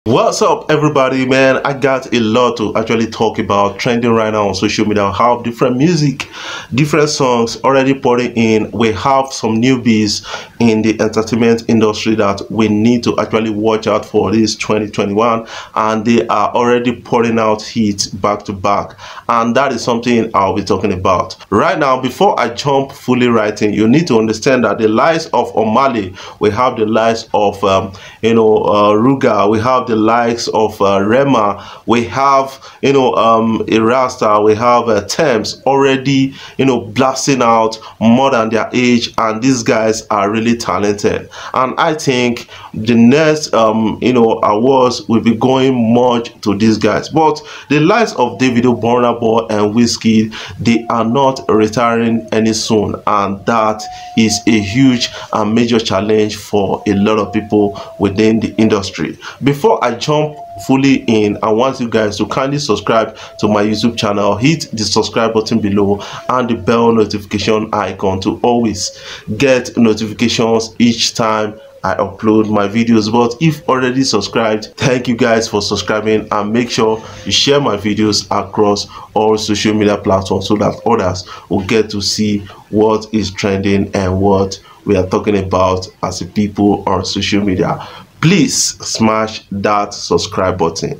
What's up, everybody? Man, I got a lot to actually talk about trending right now on social media. I have different music, different songs already pouring in. We have some newbies in the entertainment industry that we need to actually watch out for this 2021, and they are already pouring out hits back to back, and that is something I'll be talking about right now. Before I jump fully right in, you need to understand that the likes of Omah Lay, we have the likes of Ruga, we have the likes of Rema, we have Erasta, we have Tems already blasting out more than their age, and these guys are really talented. And I think the next awards will be going much to these guys. But the likes of Davido, Burna Boy and Wizkid, they are not retiring any soon, and that is a huge and major challenge for a lot of people within the industry. Before I jump fully in, I want you guys to kindly subscribe to my YouTube channel, hit the subscribe button below and the bell notification icon to always get notifications each time I upload my videos. But if already subscribed, thank you guys for subscribing, and make sure you share my videos across all social media platforms so that others will get to see what is trending and what we are talking about as a people on social media. Please smash that subscribe button.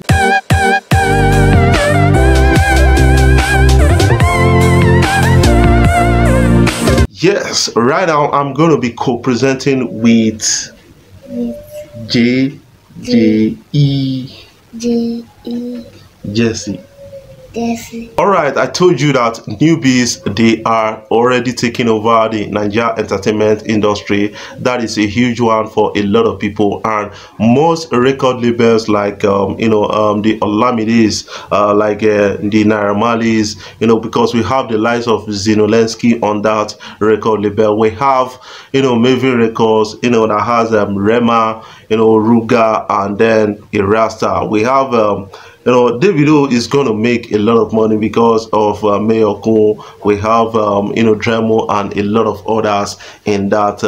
Yes, right now I'm going to be co-presenting with Jesse. All right, I told you that newbies, they are already taking over the Nigeria entertainment industry. That is a huge one for a lot of people, and most record labels like the Olamides, like the Naira Marleys, because we have the likes of Zinolensky on that record label. We have Maven Records, that has Rema, Ruga, and then Erasta. We have Davido is going to make a lot of money because of Mayor Kun. We have Dremo and a lot of others in that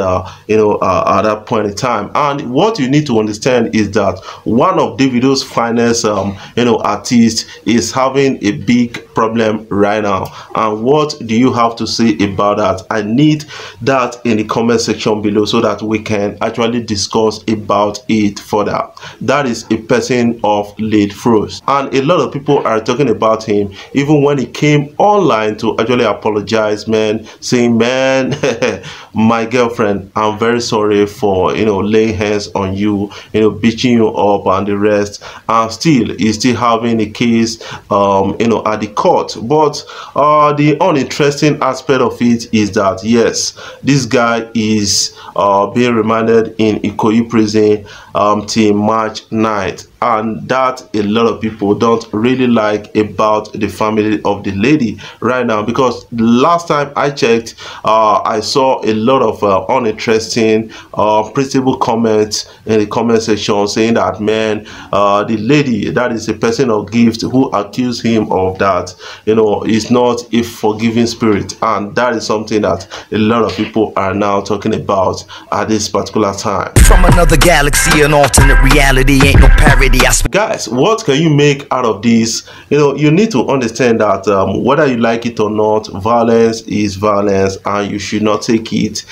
at that point in time. And what you need to understand is that one of Davido's finest artists is having a big problem right now. And what do you have to say about that? I need that in the comment section below so that we can actually discuss about it further. That is a person of Late Frost. And a lot of people are talking about him, even when he came online to actually apologize, man, saying, man, my girlfriend, I'm very sorry for laying hands on you, beating you up and the rest. And still he's still having a case at the court. But the uninteresting aspect of it is that yes, this guy is being remanded in Ikoyi prison till March 9th. And that a lot of people don't really like about the family of the lady right now, because last time I checked, I saw a lot of uninteresting principal comments in the comment section saying that, man, the lady that is a person of gift who accused him of that is not a forgiving spirit, and that is something that a lot of people are now talking about at this particular time. From another galaxy, an alternate reality, ain't no parody. Guys, what can you make out of this? You need to understand that whether you like it or not, violence is violence, and you should not take it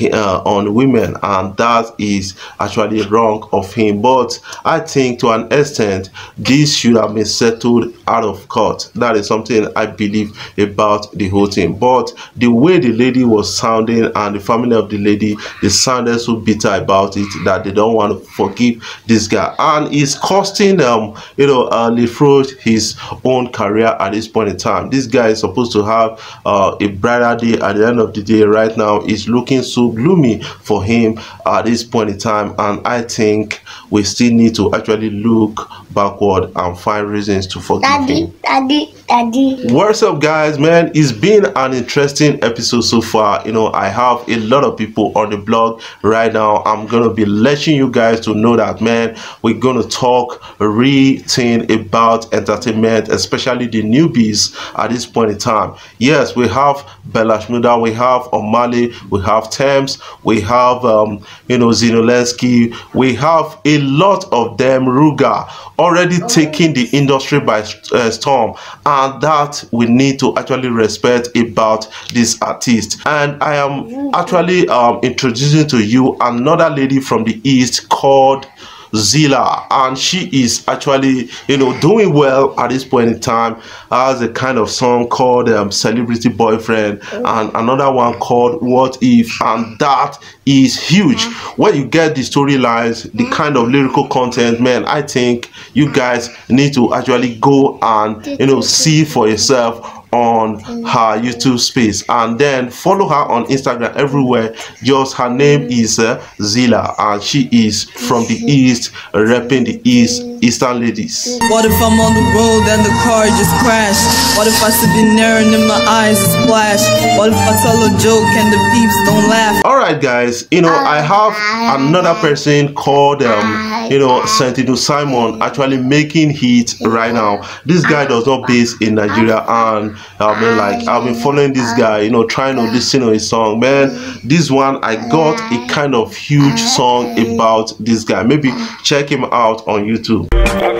on women, and that is actually wrong of him. But I think to an extent this should have been settled out of court. That is something I believe about the whole thing. But the way the lady was sounding and the family of the lady, they sounded so bitter about it that they don't want to forgive this guy, and it's costing Late Frost his own career at this point in time. This guy is supposed to have a brighter day at the end of the day. Right now it's looking so gloomy for him at this point in time, and I think we still need to actually look backward and find reasons to forgive him. Daddy. What's up, guys? Man, it's been an interesting episode so far. I have a lot of people on the blog right now. I'm gonna be letting you guys to know that, man, we're gonna talk talk real thing about entertainment, especially the newbies at this point in time. Yes, we have Bella Shmurda, we have Omale, we have Thames, we have Zinolensky, we have a lot of them, Ruga, already taking the industry by storm, and that we need to actually respect about this artist. And I am actually introducing to you another lady from the East called Zilla, and she is actually doing well at this point in time. Has a kind of song called Celebrity Boyfriend, and another one called What If, and that is huge. When you get the storylines, the kind of lyrical content, man, I think you guys need to actually go and see for yourself on her YouTube space, and then follow her on Instagram everywhere. Just her name is Zilla, and she is from the East, repping the Eastern ladies. What if I'm on the road and the car just crashed? What if I sit in there and in my eyes is splash? What if I tell a joke and the peeps don't laugh? All right, guys, I have another person called Sentino Simon actually making hit right now. This guy does not base in Nigeria, and I've been following this guy, trying to listen to his song. Man, this one, I got a kind of huge song about this guy. Maybe check him out on YouTube.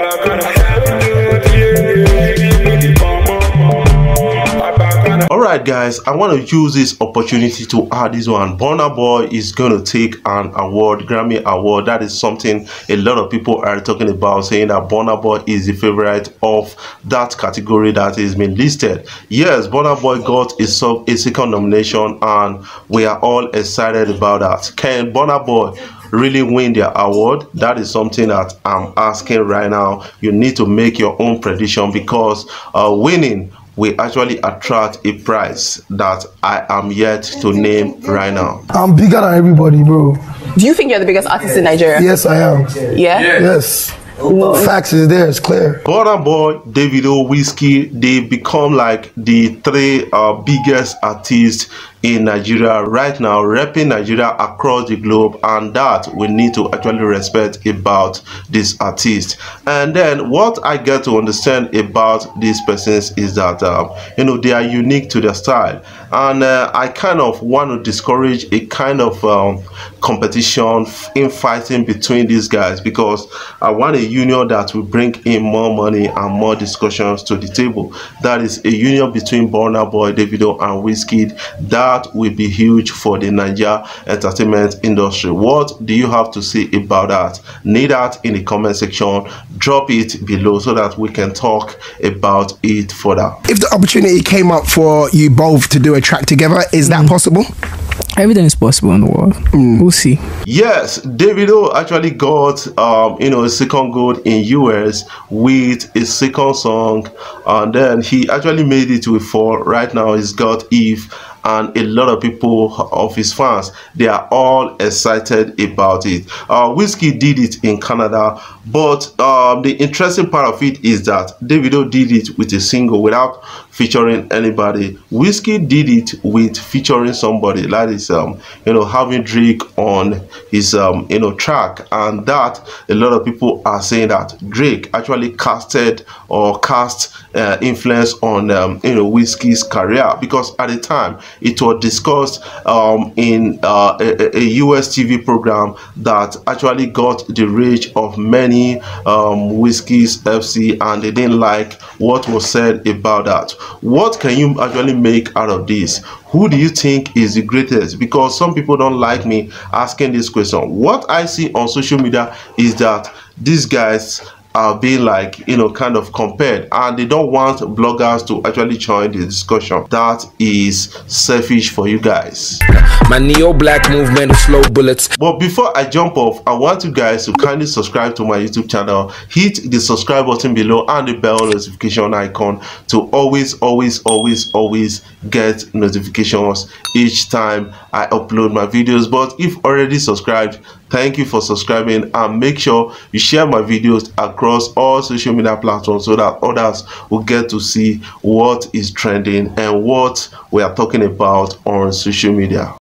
Alright guys, I want to use this opportunity to add this one. Burna Boy is going to take an award, Grammy Award. That is something a lot of people are talking about, saying that Burna Boy is the favorite of that category that has been listed. Yes, Burna Boy got a second nomination, and we are all excited about that. Can Burna Boy really win their award? That is something that I'm asking right now. You need to make your own prediction, because winning will actually attract a prize that I am yet to name right now. I'm bigger than everybody, bro. Do you think you're the biggest artist in Nigeria? Yes, I am. Yeah? Yes. Facts is there, it's clear. Burna Boy, Davido, Whiskey, they become like the three biggest artists in Nigeria right now, repping Nigeria across the globe, and that we need to actually respect about this artist. And then what I get to understand about these persons is that they are unique to their style, and I kind of want to discourage a kind of competition in fighting between these guys, because I want a union that will bring in more money and more discussions to the table. That is a union between Burna Boy, Davido, and Wizkid. That will be huge for the Nigeria entertainment industry. What do you have to say about that? Need that in the comment section. Drop it below so that we can talk about it further. If the opportunity came up for you both to do a track together, is that possible? Everything is possible in the world. We'll see. Yes, Davido actually got a second gold in US with a second song, and then he actually made it with 4. Right now he's got Eve, and a lot of people of his fans, they are all excited about it. Wizkid did it in Canada, but the interesting part of it is that Davido did it with a single without featuring anybody. Wizkid did it with featuring somebody, that is having Drake on his track, and that a lot of people are saying that Drake actually cast influence on Wizkid's career, because at the time it was discussed in a US TV program that actually got the rage of many Wizkid's FC, and they didn't like what was said about that. What can you actually make out of this? Who do you think is the greatest? Because some people don't like me asking this question. What I see on social media is that these guys are being kind of compared, and they don't want bloggers to actually join the discussion. That is selfish for you guys. My neo-black movement of slow bullets. But before I jump off, I want you guys to kindly subscribe to my YouTube channel. Hit the subscribe button below and the bell notification icon to always get notifications each time I upload my videos. But if already subscribed, thank you for subscribing, and make sure you share my videos across all social media platforms so that others will get to see what is trending and what we are talking about on social media.